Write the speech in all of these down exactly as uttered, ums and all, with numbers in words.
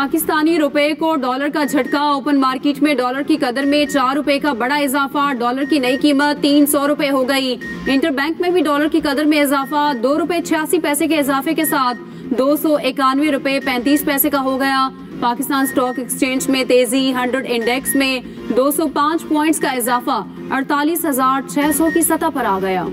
पाकिस्तानी रुपए को डॉलर का झटका। ओपन मार्केट में डॉलर की कदर में चार रुपए का बड़ा इजाफा। डॉलर की नई कीमत तीन सौ रुपए हो गई। इंटरबैंक में भी डॉलर की कदर में इजाफा। दो रुपए छियासी पैसे के इजाफे के साथ दो सौ इक्यानवे रुपए पैंतीस पैसे का हो गया। पाकिस्तान स्टॉक एक्सचेंज में तेजी। हंड्रेड इंडेक्स में दो सौ पाँच पॉइंट्स का इजाफा अड़तालीस हजार छह सौ की सतह पर आ गया।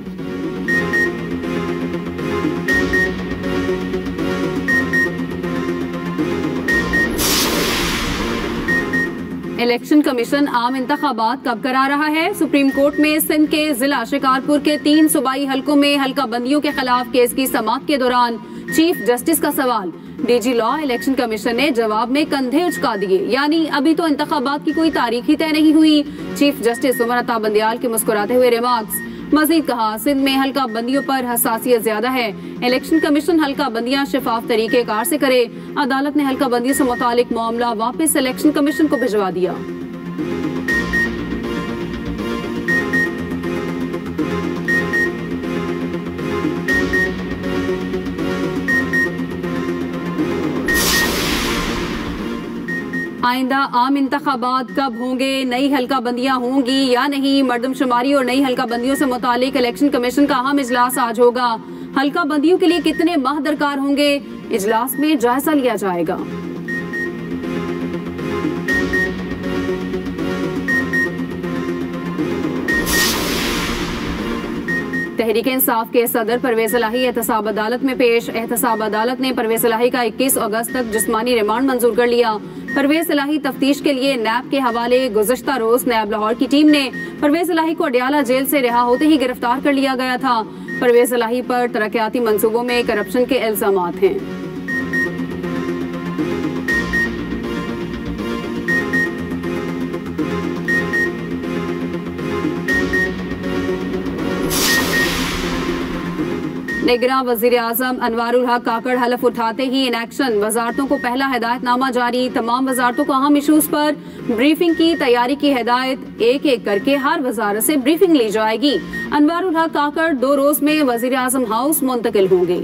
इलेक्शन कमीशन आम इंतखाबात कब करा रहा है? सुप्रीम कोर्ट में सिंध के जिला शिकारपुर के तीन सूबाई हलकों में हल्का बंदियों के खिलाफ केस की समाअत के दौरान चीफ जस्टिस का सवाल। डीजी लॉ इलेक्शन कमीशन ने जवाब में कंधे उचका दिए, यानी अभी तो इंतखाबात की कोई तारीख ही तय नहीं हुई। चीफ जस्टिस उमर अता बंदियाल के मुस्कुराते हुए रिमार्क्स। मजीद कहा, सिंध में हल्का बंदियों पर हसासियत ज्यादा है। इलेक्शन कमीशन हल्का बंदियां शफाफ तरीके कार से करे। अदालत ने हल्का बंदियों से मुतालिक मामला वापस इलेक्शन कमीशन को भिजवा दिया। आइंदा आम इंतखाबात कब होंगे? नई हल्का बंदियां होंगी या नहीं? मर्दमशुमारी और नई हल्का बंदियों से मुतालिक इलेक्शन कमीशन का अहम इजलास आज होगा। हल्का बंदियों के लिए कितने माह दरकार होंगे? इजलास में जायजा लिया जाएगा। तहरीक इंसाफ के सदर परवेज इलाही एहतसाब अदालत में पेश। एहतसाब अदालत ने परवेज इलाही का इक्कीस अगस्त तक जिस्मानी रिमांड मंजूर कर लिया। परवेज इलाही तफ्तीश के लिए नैब के हवाले। गुज़श्ता रोज नैब लाहौर की टीम ने परवेज इलाही को अडयाला जेल से रिहा होते ही गिरफ्तार कर लिया गया था। परवेज इलाही पर तरक्याती मंसूबों में करप्शन के इल्जामात हैं। निगरान वजीर आजम अनवारुल हक काकड़ हलफ उठाते ही इन एक्शन। वजारतों को पहला हिदायतनामा जारी। तमाम वजारतों को अहम इशूज पर ब्रीफिंग की तैयारी की हिदायत। एक एक करके हर वजारत से ब्रीफिंग ली जाएगी। अनवारुल हक काकड़ दो रोज में वजीर आजम हाउस मुंतकिल होंगे।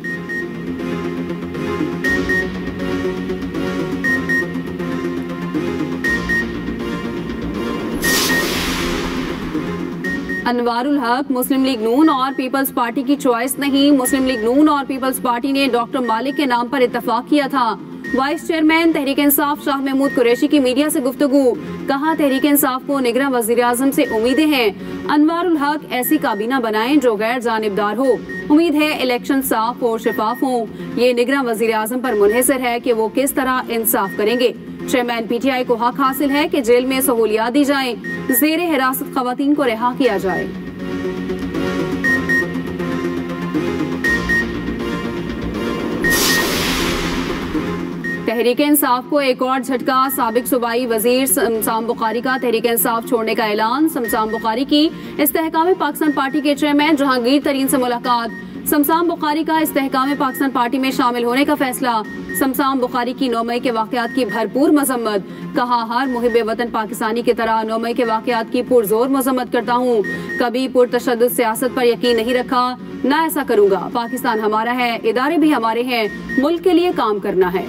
अनवारुल हक मुस्लिम लीग नून और पीपल्स पार्टी की चॉइस नहीं। मुस्लिम लीग नून और पीपल्स पार्टी ने डॉक्टर मालिक के नाम पर इत्तफाक किया था। वाइस चेयरमैन तहरीक इंसाफ शाह महमूद कुरैशी की मीडिया से गुफ्तगू। कहा, तहरीक इंसाफ को निगरान वजीर आजम से उम्मीदें हैं। अनवारुल हक ऐसी काबीना बनाएं जो गैर जानिबदार हो। उम्मीद है इलेक्शन साफ और शफाफ हो। ये निगरान वजीर आजम पर मुनहसर है कि वो किस तरह इंसाफ करेंगे। चेयरमैन पीटीआई को हक हासिल है कि जेल में सहूलियात दी जाएं। जेरे हिरासत खवातीन को रिहा किया जाए। तहरीक इंसाफ को एक और झटका। साबिक सूबाई वजीर शमशाम बुखारी का तहरीक इंसाफ छोड़ने का ऐलान। शमशाम बुखारी की इस्तेहकाम पाकिस्तान पार्टी के चेयरमैन जहांगीर तरीन से मुलाकात। शमशाम बुखारी का इस्तेहकाम पाकिस्तान पार्टी में शामिल होने का फैसला। शमशाम बुखारी की नौ मई के वाकयात की भरपूर मजम्मत। कहा, हर मुहिब वतन पाकिस्तानी की तरह नौ मई के वाकयात की पुरजोर मजम्मत करता हूँ। कभी पुरतशद्दुद सियासत पर यकीन नहीं रखा, ना ऐसा करूँगा। पाकिस्तान हमारा है, इदारे भी हमारे हैं। मुल्क के लिए काम करना है।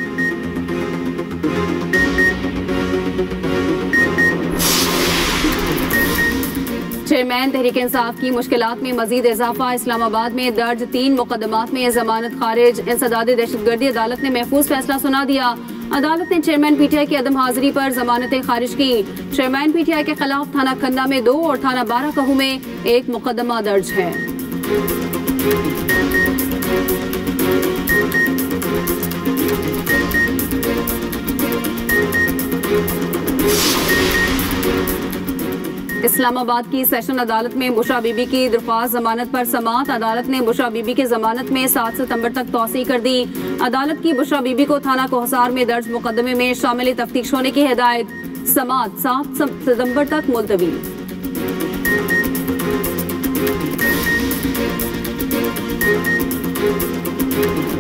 चेयरमैन तहरीक इंसाफ की मुश्किलात में मजीद इजाफा। इस्लामाबाद में दर्ज तीन मुकदमात में जमानत खारिज। इंसदाद दहशतगर्दी अदालत ने महफूज फैसला सुना दिया। अदालत ने चेयरमैन पीटीआई की अदम हाजिरी पर जमानतें खारिज की। चेयरमैन पीटीआई के खिलाफ थाना खन्ना में दो और थाना बारह कहू में एक मुकदमा दर्ज है। इस्लामाबाद की सेशन अदालत में बुशरा बीबी की दरख्वास्त जमानत पर समाअत। अदालत ने बुशरा बीबी की जमानत में सात सितंबर तक तौसी कर दी। अदालत की बुशरा बीबी को थाना कोहसार में दर्ज मुकदमे में शामिल तफ्तीश होने की हिदायत। समाअत सात सितंबर तक मुलतवी। Thank you.